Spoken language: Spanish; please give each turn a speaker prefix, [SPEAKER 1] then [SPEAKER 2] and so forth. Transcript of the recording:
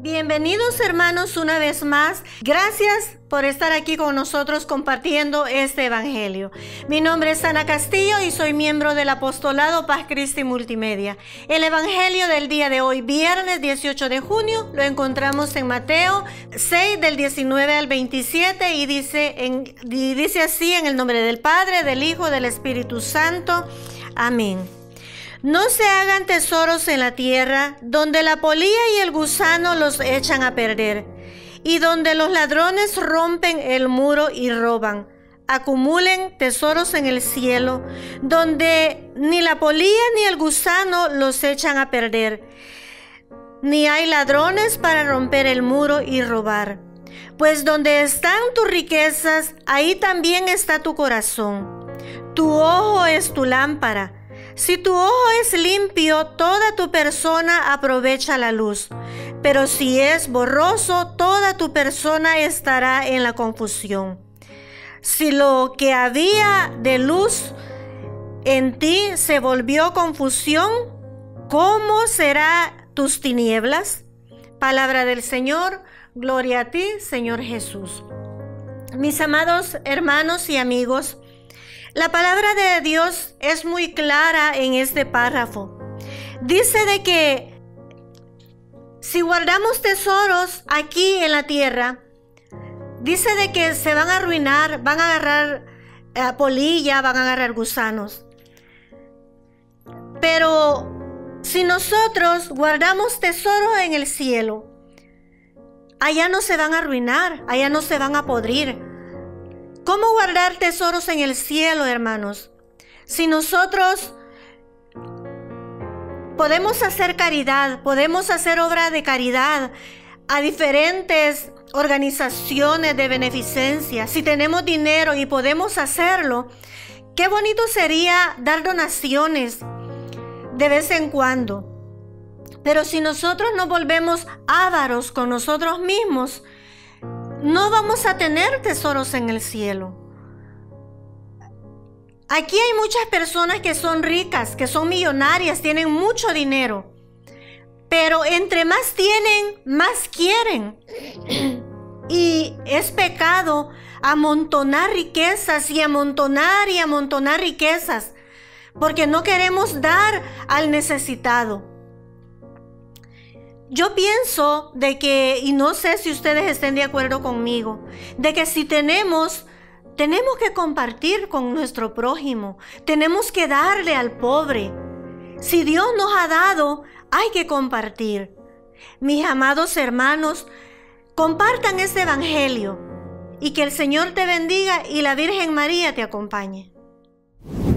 [SPEAKER 1] Bienvenidos hermanos una vez más. Gracias por estar aquí con nosotros compartiendo este evangelio. Mi nombre es Ana Castillo y soy miembro del apostolado Paz Christi Multimedia. El evangelio del día de hoy, viernes 18 de junio, lo encontramos en Mateo 6 del 19 al 27 y dice así: en el nombre del Padre, del Hijo, del Espíritu Santo. Amén. No se hagan tesoros en la tierra, donde la polilla y el gusano los echan a perder, y donde los ladrones rompen el muro y roban. Acumulen tesoros en el cielo, donde ni la polilla ni el gusano los echan a perder, ni hay ladrones para romper el muro y robar. Pues donde están tus riquezas, ahí también está tu corazón. Tu ojo es tu lámpara. Si tu ojo es limpio, toda tu persona aprovecha la luz. Pero si es borroso, toda tu persona estará en la confusión. Si lo que había de luz en ti se volvió confusión, ¿cómo serán tus tinieblas? Palabra del Señor, gloria a ti, Señor Jesús. Mis amados hermanos y amigos, la palabra de Dios es muy clara en este párrafo. Dice de que si guardamos tesoros aquí en la tierra, dice de que se van a arruinar, van a agarrar polilla, van a agarrar gusanos. Pero si nosotros guardamos tesoros en el cielo, allá no se van a arruinar, allá no se van a podrir. ¿Cómo guardar tesoros en el cielo, hermanos? Si nosotros podemos hacer caridad, podemos hacer obra de caridad a diferentes organizaciones de beneficencia, si tenemos dinero y podemos hacerlo, qué bonito sería dar donaciones de vez en cuando. Pero si nosotros nos volvemos ávaros con nosotros mismos, no vamos a tener tesoros en el cielo. Aquí hay muchas personas que son ricas, que son millonarias, tienen mucho dinero. Pero entre más tienen, más quieren. Y es pecado amontonar riquezas y amontonar riquezas, porque no queremos dar al necesitado. Yo pienso de que, y no sé si ustedes estén de acuerdo conmigo, de que si tenemos que compartir con nuestro prójimo, tenemos que darle al pobre. Si Dios nos ha dado, hay que compartir. Mis amados hermanos, compartan este evangelio y que el Señor te bendiga y la Virgen María te acompañe.